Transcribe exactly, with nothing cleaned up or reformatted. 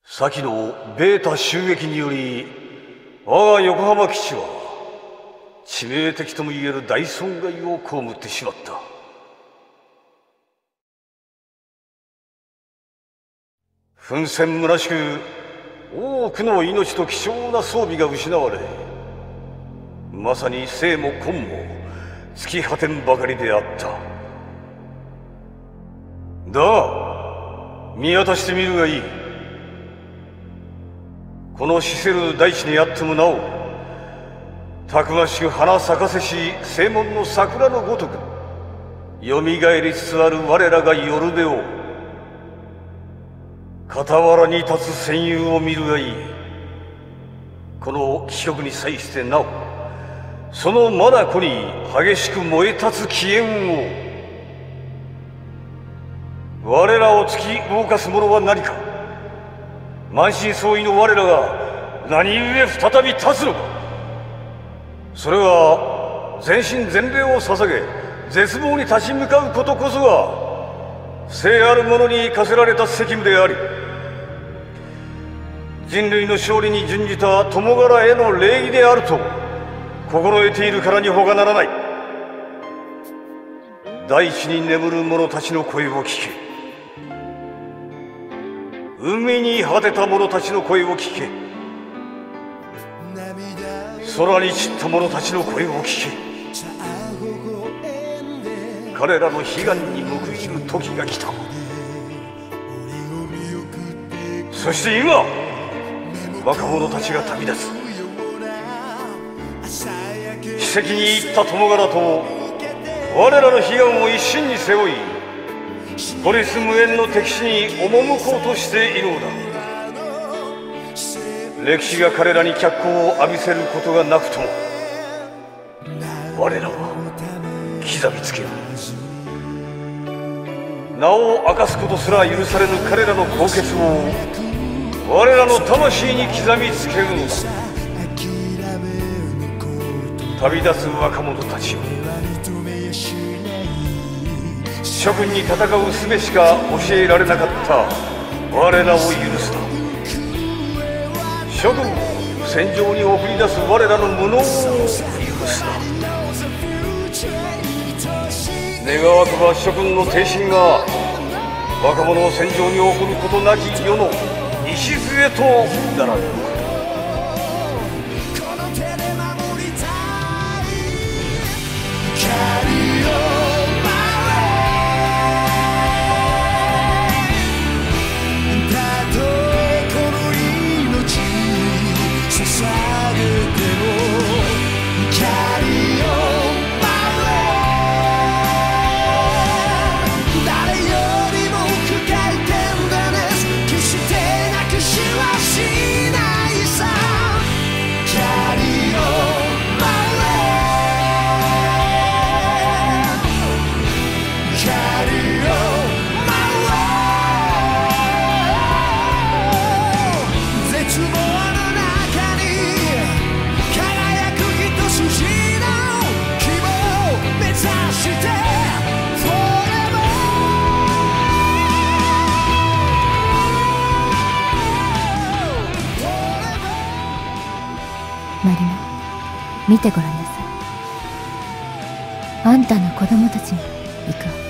先のベータ襲撃により我が横浜基地は致命的ともいえる大損害を被ってしまった。奮戦むなしく多くの命と貴重な装備が失われ、まさに生も根も尽き果てんばかりであった。だが見渡してみるがいい。この死せる大地にあってもなお、たくましく花咲かせし正門の桜のごとくよみがえりつつある我らが夜べを、傍らに立つ戦友を見るがいい。この気色に際してなお、その眼に激しく燃え立つ気焰を。我らを突き動かすものは何か。満身創痍の我らが何故再び立つのか。それは全身全霊を捧げ絶望に立ち向かうことこそが生ある者に課せられた責務であり、人類の勝利に準じた友柄への礼儀であると心得ているからに他ならない。大地に眠る者たちの声を聞け。海に果てた者たちの声を聞け。空に散った者たちの声を聞け。彼らの悲願に報いる時が来た。そして今、若者たちが旅立つ。奇跡に行った友柄と我らの悲願を一身に背負い、ポリス無縁の敵地に赴こうとしているのだ。歴史が彼らに脚光を浴びせることがなくとも、我らは刻みつける。名を明かすことすら許されぬ彼らの高潔を我らの魂に刻みつけるのだ。旅立つ若者たちよ、諸君に戦う術しか教えられなかった我らを許すな。諸君を戦場に送り出す我らの無能を許すな。願わくば諸君の挺身が若者を戦場に送ることなき世の礎となられる。 マリナ、見てごらんなさい。あんたの子供たちが行くわ。